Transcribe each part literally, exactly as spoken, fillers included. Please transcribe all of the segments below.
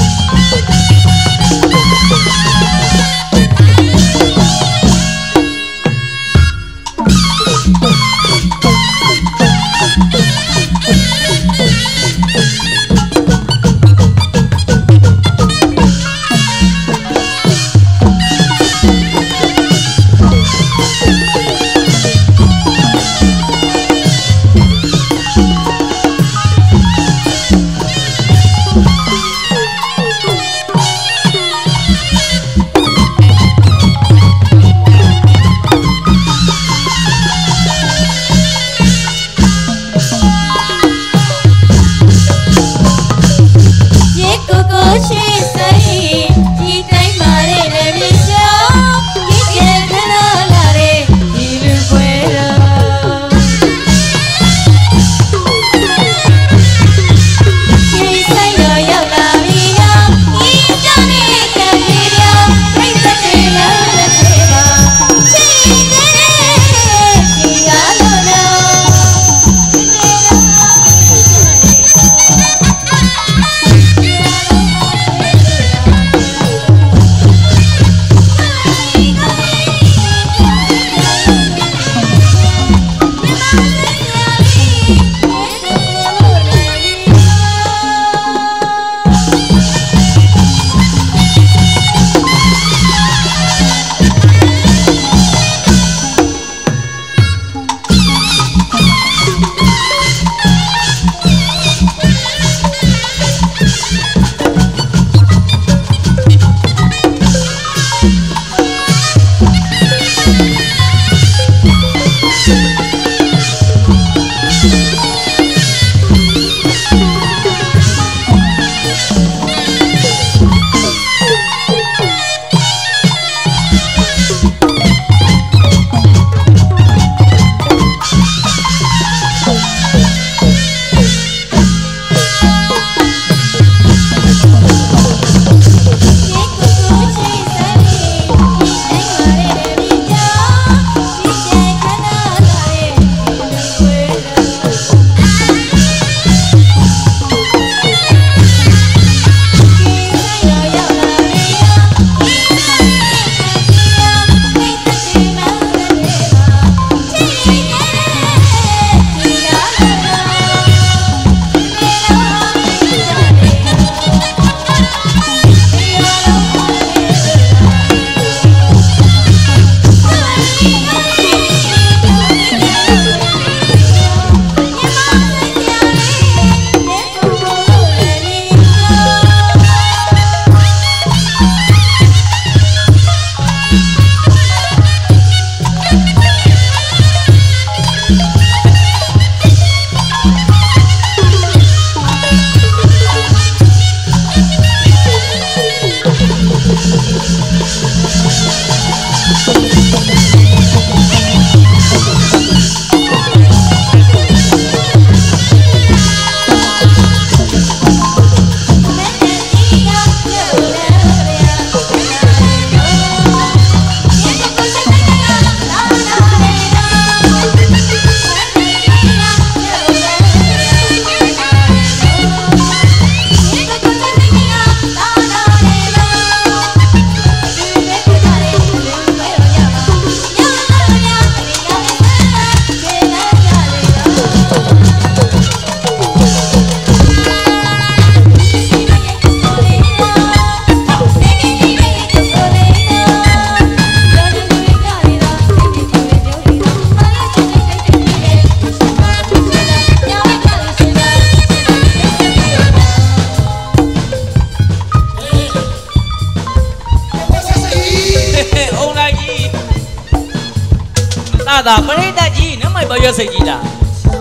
တာပရိသတ်ကြီးနမိုက်ဘရွက်စိတ်ကြီးလား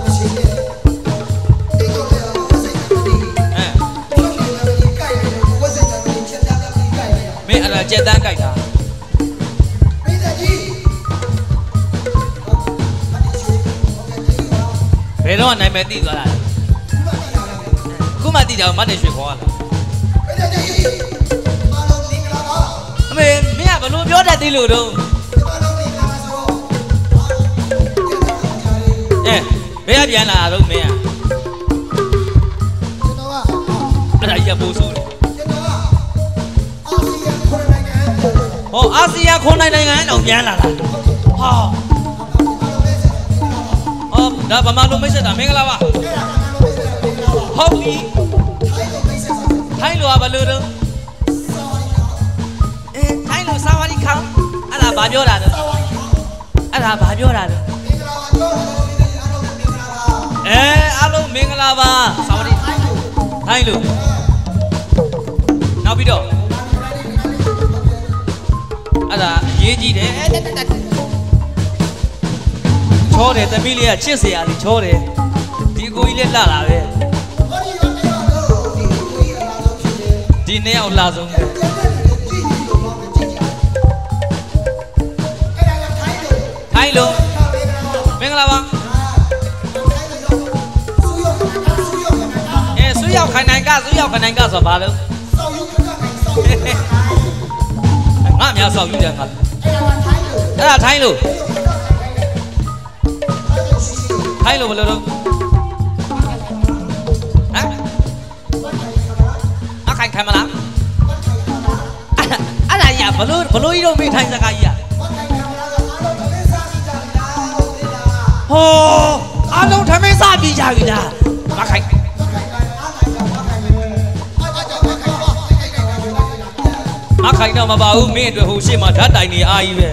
မင်းအဲ့ဒါကြက်တန်းကြိုက်တာပရိသတ်ကြီးဘယ်တော့နိုင်မယ်သိသွားတာလဲခုမှသိတာမတ်တယ်ရွှေခေါ်လာပရိသတ်ကြီးမာလုံးတင်ကြပါအမေမင်းကဘလို့ပြောတတ်သေးလို့တော့ဘယ်ပြန်လာတော့မင်းอ่ะကျွန်တော်ကအဲ့ဒါကြီးကပိုးဆိုးတယ်ကျွန်တော်ကဟောအာဆီယံခုနိုင်နိုင်ငံတော့ပြန်လာလားဟာဟောဒါဗမာလိုမိတ်ဆက်တာမင်္ဂလာပါဟုတ်ပြီထိုင်းလိုကဘယ်လိုတော့အဲထိုင်းလိုစာဝါဒီခေါအဲ့ဒါဘာပြောတာလဲအဲ့ဒါဘာပြောတာလဲအဲအားလုံးမင်္ဂလာပါစာဝါဒီထိုင်းလိုနောက်ပြီးတော့အဲ့ဒါရေးကြည့်တယ်ချောတယ်သမီးလေးကချစ်เสียရလေးချောတယ်ဒီကိုကြီးလည်းလှလာပဲဒီနေ့အောင်လှဆုံးပဲထိုင်းလို့မင်္ဂလာပါအဲဆူရောက်ခိုင်နိုင်ကဆူရောက်ခိုင်နိုင်ကဆိုဘာလို့ငါများဆောက်ယူတယ်ငါအဲ့ဒါထိုင်းလို့ထိုင်းလို့ဘယ်လိုလုပ်ဟမ်အခိုင်ခံမလားအဲ့ဒါကြီးဘလို့ဘလို့ကြီးတော့မေးထိုင်းစကားကြီးอ่ะဟောအားလုံးထမင်းစားပြီးကြပြီလားမခိုင်မခိုင်တော့မပါဘူးမင်းအတွက်ဟိုရှေ့မှာဓာတ်တိုင်နေအားကြီးပဲ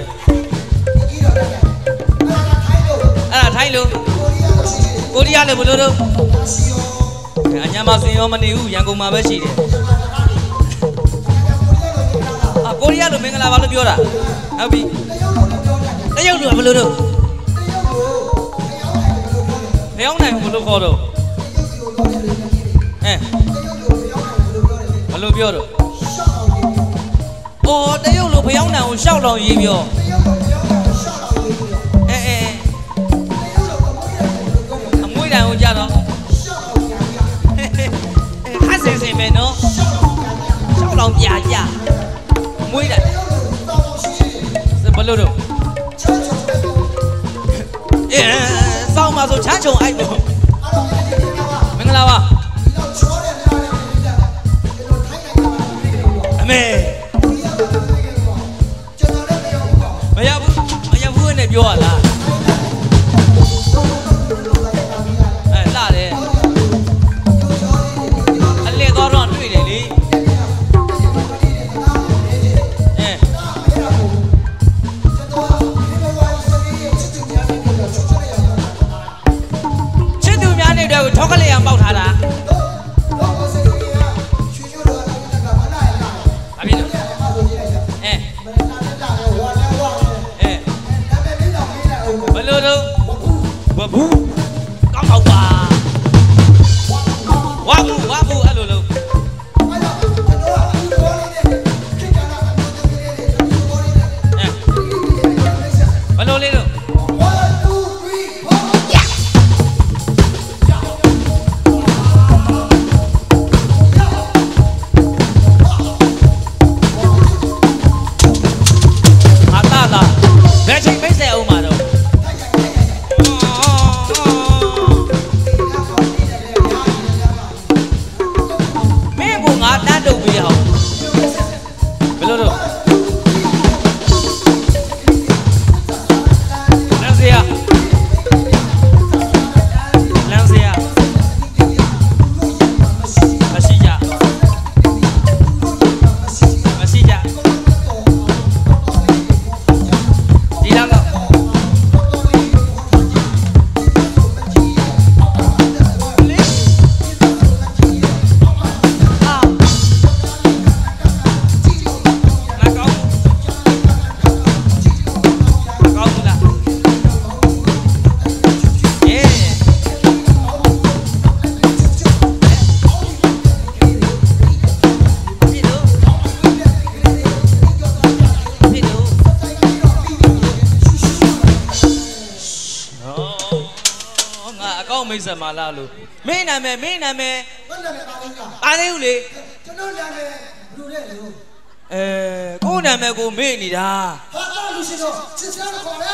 အဲ့ဒါထိုင်းလို့ကိုရီးယားလည်းဘယ်လိုလုပ်အညာမစင်ရောမနေဘူးရန်ကုန်မှာပဲရှိတယ်အာကိုရီးယားလိုမင်္ဂလာပါလို့ပြောတာဟုတ်ပြီတရုတ်လူကဘယ်လိုလုပ်လျောင်းနိုင်ဘယ်လိုခေါ်တော့အဲဘယ်လိုပြောတော့အော်တရုတ်လိုဖျောင်းနိုင်ကိုရှောက်လောင်ရေးပြောအဲအဲအမွှေးတိုင်ကိုကြတော့ခါစင်စင်ပဲနော်ရှောက်လောင်ပြကြအမွှေးတိုင်ဘယ်လိုတော့အဲစောင်းမှာဆိုချမ်းချုံအိုက်တော့မင်္ဂလာပါအမေမရဘူးမရဘူးနဲ့ပြောရလားအဲလာတယ်အလဲတော့တော့တွေ့တယ်လေအဲချစ်သူများနဲ့တော့ထောက်ကလေးအောင်ပေါက်ထားတာဘဘူးကောင်းကောင်းပါဝါဘူးဝါဘူးအဲ့လိုလို့ဘယ်လိုလေးလို့အာတာတာဘယ်ချိန်မိတ်ဆက်အောင်မှာတော့မိတ်ဆက်မလားလို့မင်းနာမည်မင်းနာမည်ဘာနာမည်ပါလဲပါသေးဘူးလေကျွန်တော်နာမည်လူတဲ့လူအဲကိုနာမည်ကိုမေ့နေတာဟာအဲ့လူရှိတော့စစ်စကားခေါ်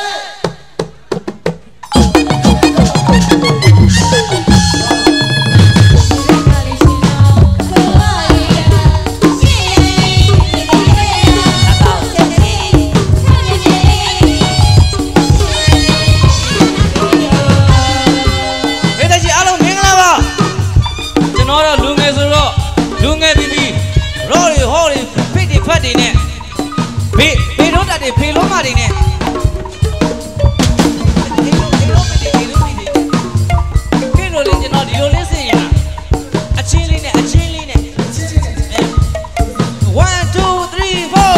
တယ်တွေနဲ့ဘေးဘေးလုံးတက်တွေဖေလုံးမတွေနဲ့ဒီလိုဒီလိုဒီလိုဒီလိုလေးကျွန်တော်ဒီလိုလေးစင်ရအချင်းလေးနဲ့အချင်းလေးနဲ့one two three four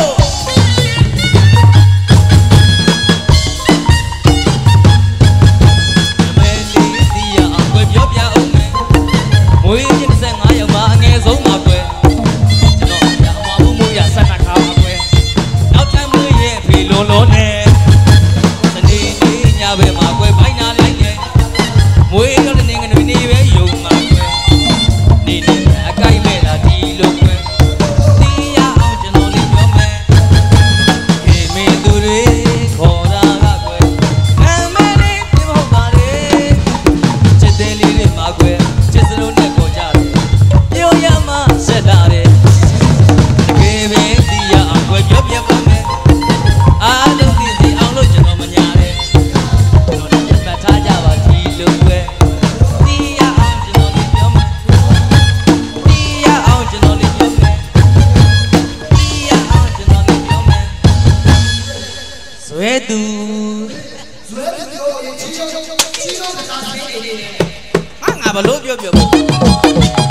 ပြောပြအောင်မယ်မွေးချင်းတစ်ဆက်ငါးယောက်မှာအငယ်ဆုံးပါကွယ်ကျွန်တော်ရအမမှုမှုရဆက်နှခါပါကွယ်နောက်ထပ်မွေးရဲ့ဖေလုံးလုံးနဲ့စနေနေ့ညဘက်မှာကွယ်ဘိုင်းနာလိုက်ရဲ့မွေးတော့နေငွေနေပဲယုံမှာကွယ်နေနေအကိုက်မဲ့တာဒီလိုကွယ်တီးရအောင်ကျွန်တော်လေးပြောမယ်ခေမင်းသူတွေခေါ်တာကကွယ်နာမည်လေးပြမဟုတ်ပါလေချစ်တယ်လေးတွေမှာကွယ်ချစ်စလို့နဲ့ခေါ်ကြတယ်ပြောရမှဆက်လာတယ်တကယ်ပဲတီးရအောင်ကွယ်ပြောပြပါမယ်အားလုံးသိစီအောင်လို့ကျွန်တော်မညာတယ်ကျွန်တော်လည်းပတ်ထားကြပါဒီလိုကွယ်တီးရအောင်ကျွန်တော်လေးပြောမယ်တီးရအောင်ကျွန်တော်လေးပြောမယ်တီးရအောင်ကျွန်တော်လေးပြောမယ်ဆွဲသူဆွဲသူပြောရင်ချီချီချီချီတော့တခါသေးနေတယ်ဟာငါဘလို့ပြောပြော